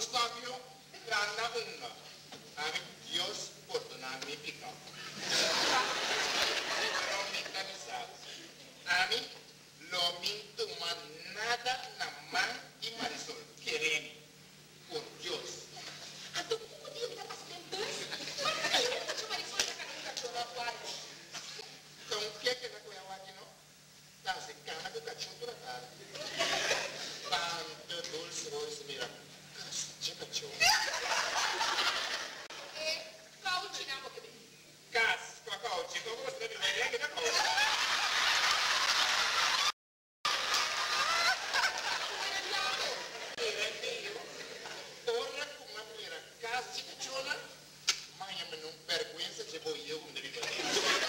Gustavo, grana unga. Ami Dios perdona mi pecado. Pero mi camisado. Ami lo minto más nada na man y Marisol. Querem. Por Dios. Então, como podia me dar paciente? Mas por que eu não tinha Marisol na cara do cachorro agora? Então, o que é que na coisa aqui não? Tá, se cana do cachorro toda tarde. Tanto dulce, rosa, mira. Caste cachorro. Cauti, não, vou querer. Cas, com a cauti, como você deve ver aqui na cauti. Ora com uma primeira caste cachorro, mas eu não vergonha de vou eu como deve fazer.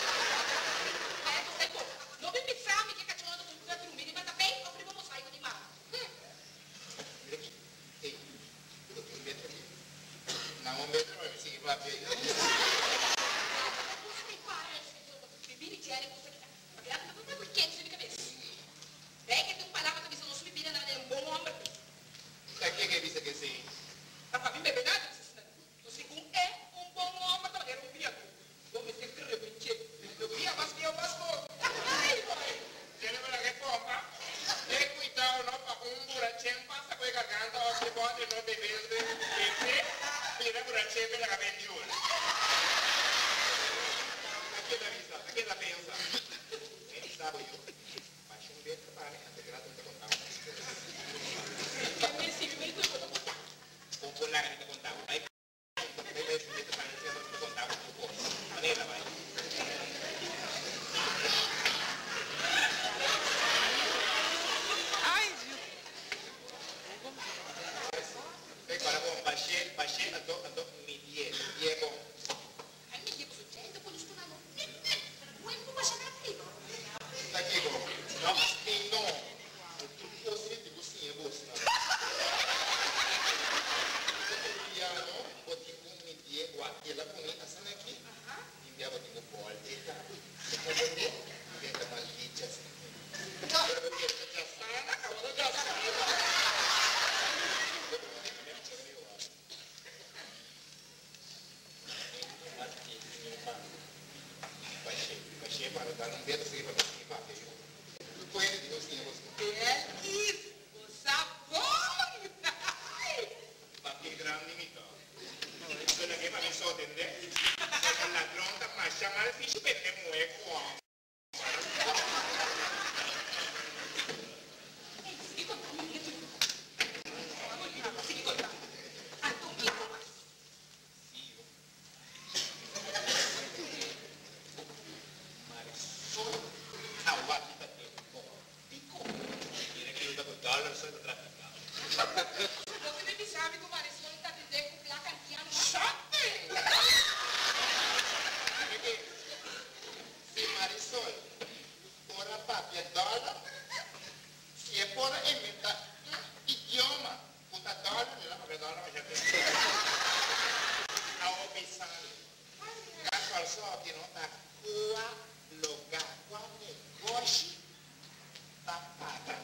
Non mi pensavo che cacciavano con due trumini, ma bene, o prima mosaico di mano. Mira aqui. Ei, eu tenho medo aqui. Não, um metro vai me seguir para ver. Cosa mi pare? Bibini tiene questa vita. Ma grazie, ma come quel chiede di cabeça? Beh, che tu parlava che mi sono su bibina da un buon uomo. Da que é isso que sim? Ma fammi bebe nada, tu sigur é um bom homem, mas era um viado. Vou me ter que repetir. Eu via, mas que eu passo. Ai, vai. Tiene para que pompa. Ten cuidado, não, para borrachão passa com a garganta, ou se pode não beber de mira borrachão pela cabeça. Aqui da vista, aqui da pensa. Nem sabe eu. Mas um beijo para mim, até grato te contar uma história. Che mi si mi tu cosa conta? Com bola que te contar. Vai. Bebê, se te parece que te contar um pouco. Maneira vai. Para bom, baixei, ando, me die bom. Ai, mi dico succede, poi sto nano. Vuoi un po' baciare a prima? Tá aqui, bom. Não, mas tem não. Tu fosse de você, você. Piano, o tipo me die, o aquela comi, assim aqui. India o tipo bol, eta. Entendeu? Eta malditas. Já sana, acabou já sana. Baixei para dar um dedo assim para você bater. Tu conhece de você, você. É isso, o sabor! Papi grande mito. Isso não é para me só entender. Se o ladrão tá mais chamando, fica bem moeco. Você me sabe que o Marisol está dizendo que lá cantiano chato. Se Marisol, ora papi dólar, se é por inventar idioma, puta dólar, não é para dólar, mas já tem. A opção. Casual só que não tá qua lugar, qua negócio, tá paga.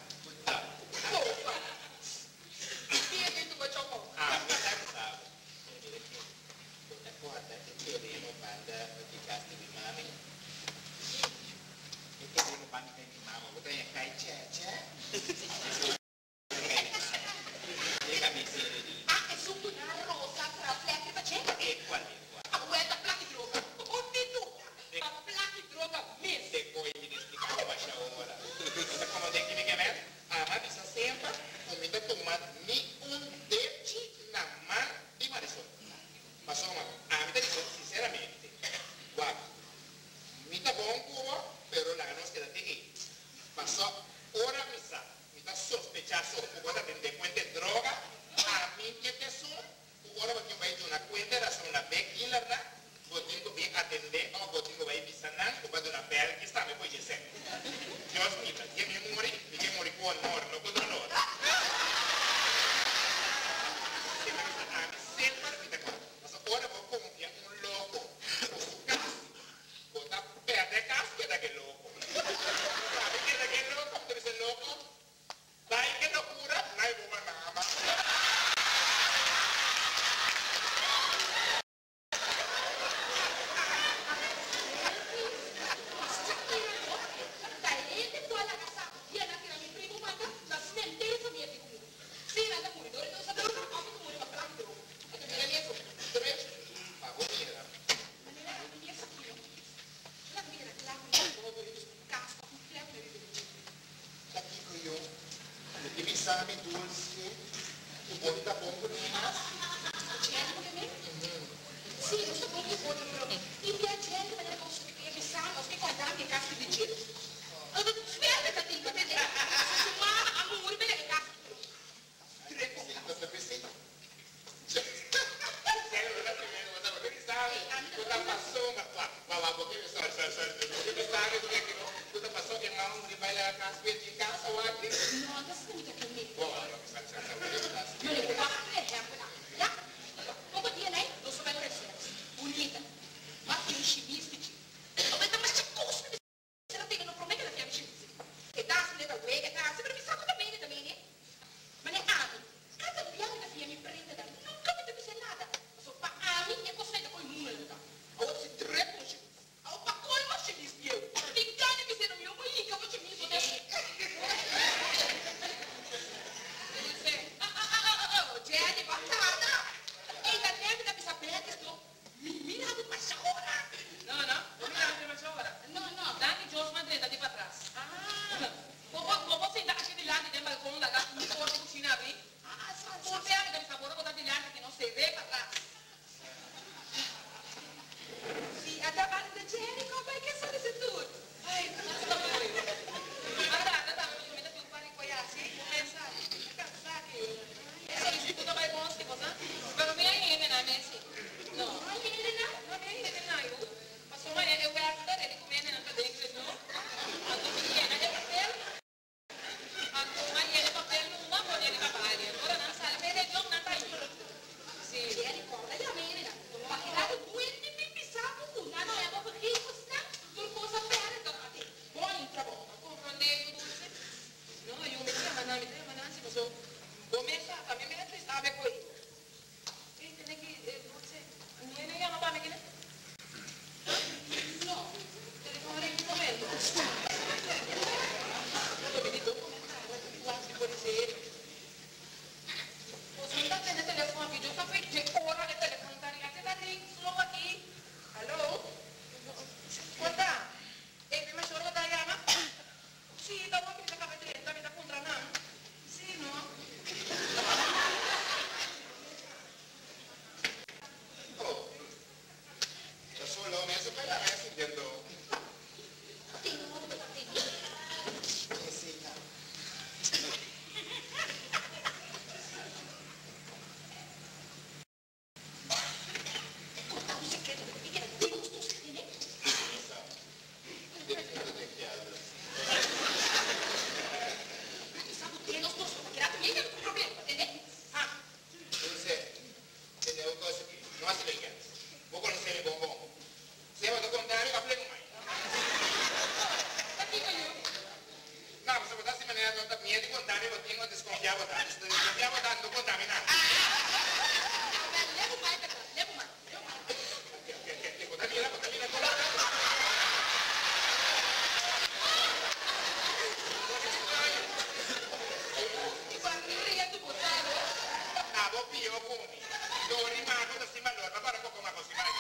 Depois de explicar o baixão. bom por mim, mas... Gente, por mim? Sì, questo punto è buono, però mi piace anche vedere come si sanno, che guardare che cazzo di giro. Spiega che ti vedete, ma amore, bene che cazzo. Questa vestita. Kita passou, mas porque me sabe, porque sabe do que não, kita passou que não me vai lá na casa de casa ou aqui. No, adesso mi tocca a me. Bom, não Non è che va a ya? Come dire lei? Lo so bene essere unita. Ma che uscivistici. Dovete ma c'è cosa se la tengono promette la tia uscivistici. E da se le due che da sempre mi sa come bene. Ma ne ami. Casa bianca da fia mi prende da. Non capite più se nada. So pa ami e cosa da poi nulla da. Ora si trepo uscivistici. Ho pa colma uscivistici. Mi cane mi se non mi ho mai che faccio mi potete. Gente, batata! E da deve da sapere che sto mira do machora. No, non mi date machora. No. Dani Jos Madrid di patras. Popo sei da che di là di balcone da gas mi porto cucina apri. Por te da sabor con di là che non sei ve patras. Sì, a davanti da Jericho, vai che sono se tu. Ai, non sto morendo. Guarda, mi metti un pari qua sì, pensare. Cazzati. E tutto vai con sti cosa? Ma non mi hai niente na messi. No. Ai, Elena? Non mi hai niente na io. Ma sono mai è guarda e come ne non dentro no? Quando mi viene il papel. Quando mai il papel non può dire papale. Ora non sa, vede io non io. Sì. Jericho, lei a me, Elena. Ma che dato due mi pissato tu, no, è proprio che cosa sta cosa fare da te. Buon intramonto. Comprendendo dulce? No, io mi chiamo, ma non si può. Come sa, a me ne stava poi. E te ne che dulce, non ne chiama pa me che ne? No, Telefono in momento. Dove mi dopo quasi fuori serio. Posso andare nel telefono che giusto perché ora le telefono tagliate da lì, solo qui. Allo? Guarda, e prima solo da Iana? Sì, da voi mi sa capire, da mi da contra no? Sì, no? Oh, da solo mezzo per la messa intendo. tengo modo per te. Sì, Conta un segreto perché che te lo sto scrivendo. Sabe te lo sto scrivendo, che mica un problema, te. Ah, Entonces, tenemos cosas que no hace legal. Vos conocés el bombón. Se va a contar y va a plegar más. da dico io. No, pues se puede manera no te miedo contar y vos tengo desconfiado tanto. Desconfiado tanto contaminado. Vabbè, levo mai per levo mai. Que contamina con la Ti guardi riendo buttato. Ah, vos pio come. Dove rimango da stima allora, guarda un po' come così, vai.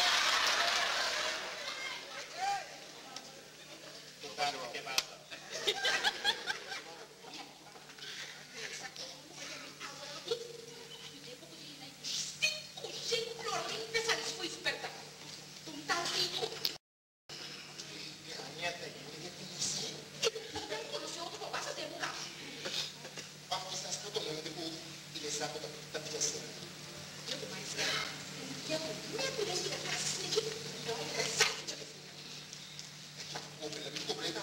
Tanto che basta. Niente, ma questa stato molto buono, il esatto da piacere. Oh, per la vita completa.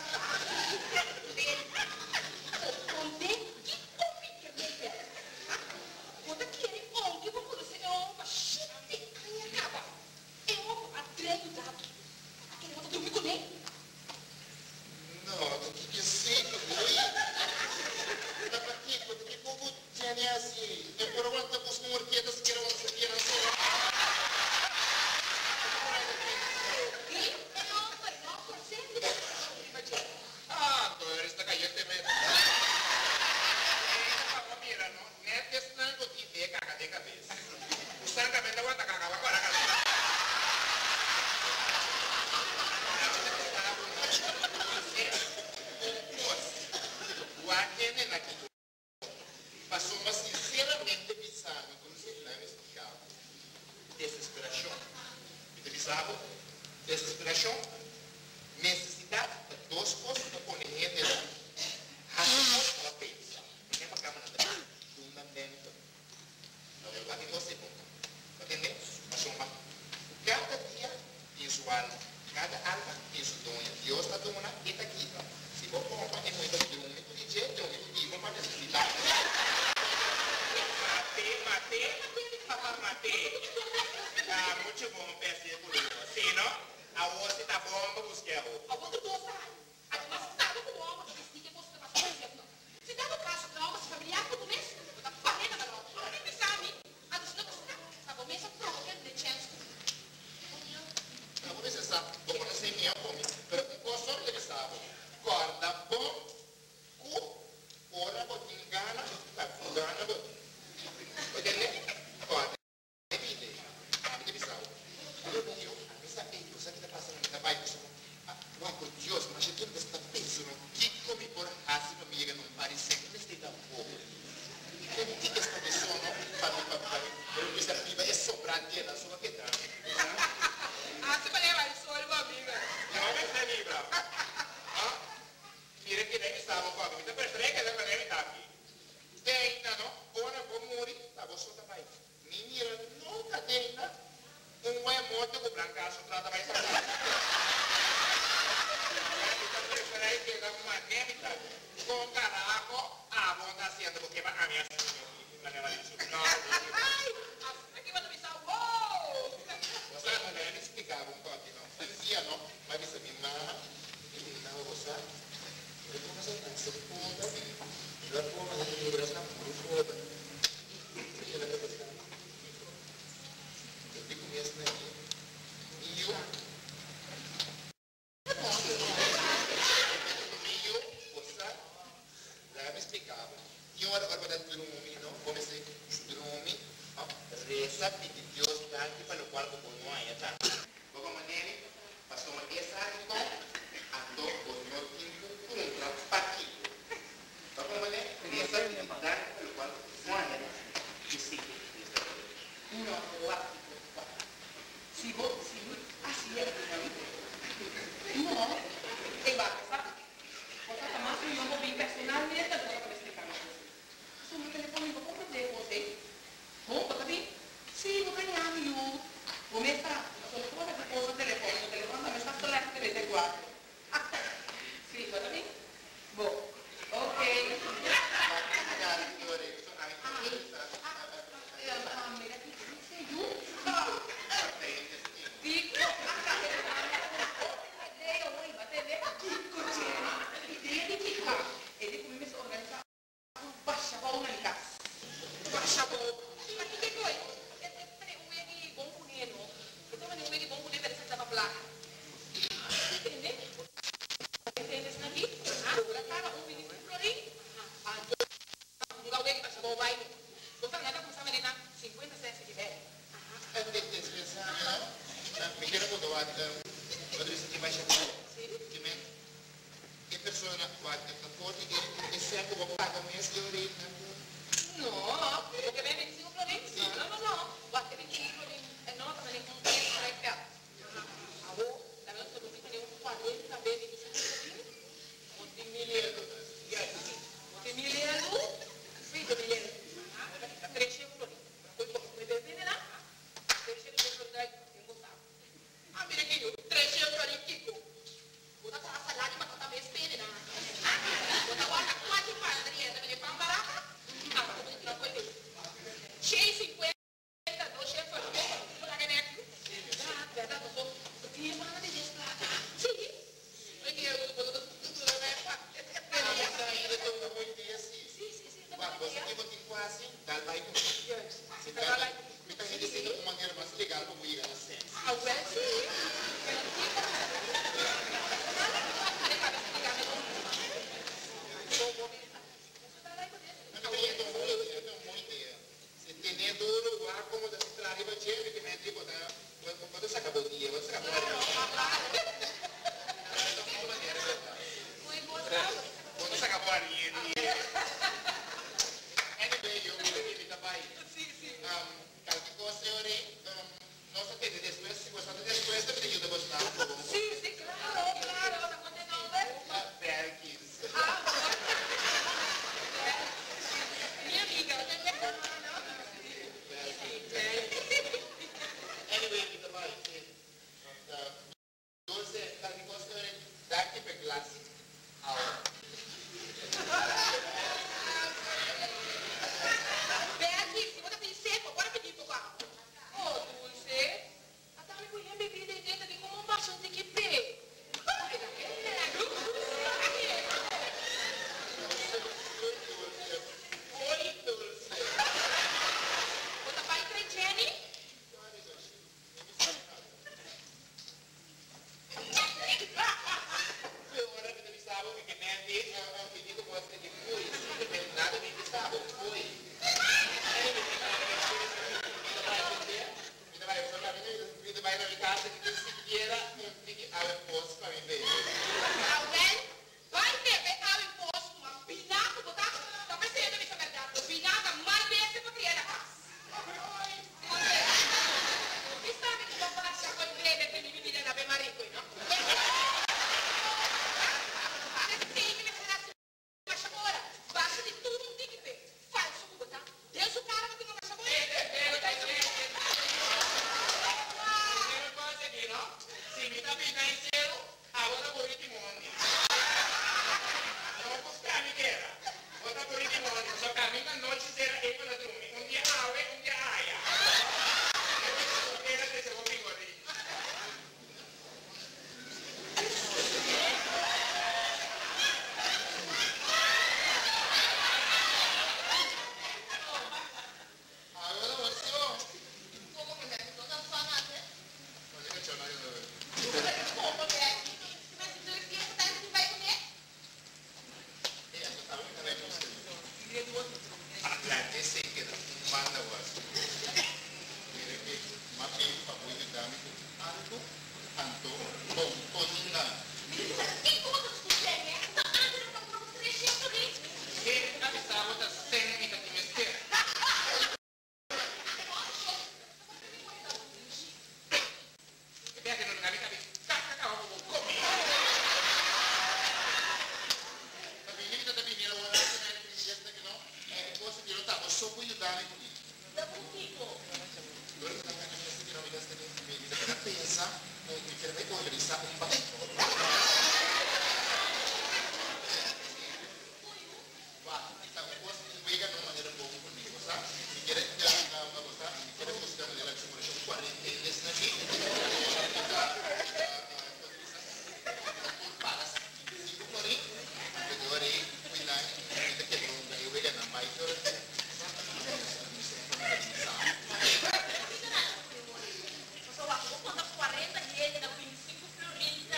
No, che sei lui? Da partito, che poco tieni así. E per quanto posso morire da schiera non si tiene solo. aqui você bom. Entendeu? Mas uma, cada dia tem sua alma, cada alma tem sua dona. Deus está dando e está aqui. Se você compra, é muito de um minuto de jeito, de um minuto de uma necessidade. Mate. Ah, muito bom, peça de tudo. Sim, não? A outra está bom, para buscar a roupa. A outra gosta. A nossa está com o homem, que se você está fazendo. Se dá no caso da alma familiar, tudo isso, está fazendo a nova. A gente sabe, a gente não está. A começa a provocar de chance. A você sabe, vou conhecer minha fome. Mas o gosto dele sabe. Corda bom, cu, ora, botinho, gana, botinho. Entendeu? Corda. Dios, mas eu tenho esta pessoa que come por raça no meio não parece que me está pouco. Eu não tenho esta pessoa não para eu essa piba é sobrante na sua queda. Ah, você vai levar isso olha uma amiga. Não é essa libra. Ah? Mira que nem estava com a vida, mas é que deve estar aqui. Tem não, ora vou morrer, tá você tá vai. Menina, nunca tem nada. É morto com brancaço, trata vai saber. Com caraco, a bom está sendo porque a minha não. Ai, aqui vai me salvou. Você não deve explicar um pouco, não? Dizia não, mas você me mama, e não você. Eu vou fazer essa puta, eu vou fazer o braço na puta. Eu digo mesmo aqui. E eu ora da dormir, não? Comecei a dormir, reza, pedir Deus daqui para o quarto com nós, tá? Boa maneira, passou uma vez então, andou com o meu tempo por um trato partido. Boa maneira, reza, pedir daqui para o quarto com nós, e sim, não, lá, se você, assim é, não, tem vaca, sabe? Você está mais um nome bem personal, nem é sono telefonico come te così comunque capi? Sì, lo teniamo io come sta? Sono come che cosa telefono mi sta solamente 24 sì, va bene? boh, ok mira qui sei tu? dico lei o voi battete che cos'è? idea di chi fa e di come mi sono organizzata baixa a bola na casa. Baixa a bola. Mas o que foi? Eu tenho um bom punheno. Eu tenho um bom punheno para essa placa. Entende? Entende isso aqui? Agora cara, um menino florim. Um gaúcho que baixa a bola vai. Você nada com essa menina 50 cents de velho. Eu tenho que pensar, não? Me quero mudar, quando você tem baixa a bola. Que pessoa na porta e sempre vou pagar o mês de orelha. Não, porque vem 25 florim. Não. Guarda 25 florim. É nota, mas ele não tem para ir perto. Alô? Da nossa família tem 40 vezes 25 florim. Ontem milheiro. Ontem milheiro. Filho milheiro. 3 florim. Foi bom. Foi bem, né? 3 florim. Eu gostava. Ah, mira aqui, 3 florim, Kiko. Vou dar a salada, mas tá meio espelho, né? Vou dar uma quase padrinha, também para barato. Ah, não foi bem. Cheio 50, 2 chefes, vou dar neto. Verdade, eu sou. Eu tinha uma de gente pra cá. Sim. Porque eu tudo né? Eu estou muito bem assim. Sim. Você que tem quase, dá vai com Você tá lá. me está dizendo de uma maneira mais legal para o ir na ciência. Ah, ué, sim. Eu tenho uma ideia. Se tem duro, lá como da cidade, vai ter que me digo, quando você acabou o dia, você acabou o dia. Quando você acabou a linha, anyway, eu me invito a Sim. Qualquer coisa, eu não sei se depois, se gostar de depois, também ajuda a gostar. Sim, claro, tá contando, Berkis. Minha amiga, ela tem Mire que más bien para poder darme algo, tanto, con nada. Que coisa que você é, né? Tá andando pra um trecheiro ali. Que avisava da cena e da dimensão. Perché non capi, cacca cavolo, come? Capi, da bene, lavorare nel progetto che no, cose di lottare, so poi aiutare qui. Da butico. Loro stanno facendo questi che non mi restano in piedi, perché pensa, non mi fermo poi, mi sta un battito. Guarda, sta un po' si spiega in maniera un po' conmigo, sa? Mi chiede una cosa, mi chiede posizione della cifra, c'è un 40 e destra Só vou contar 40 e ele dá 25 florinhos.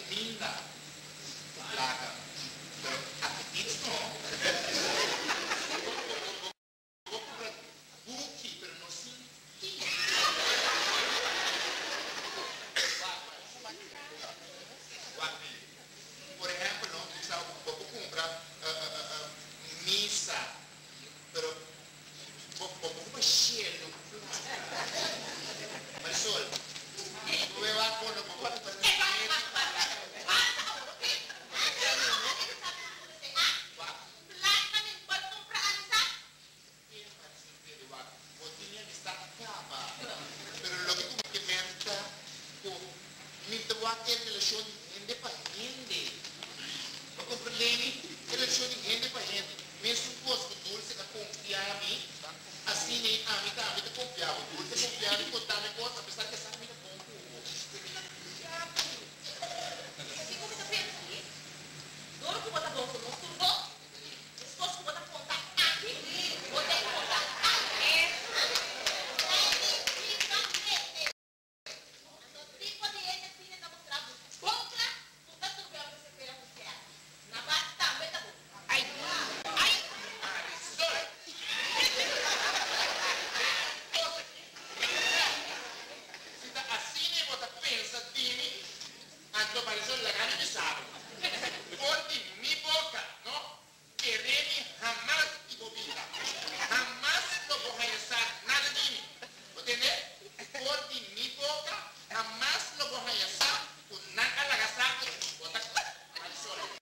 linda.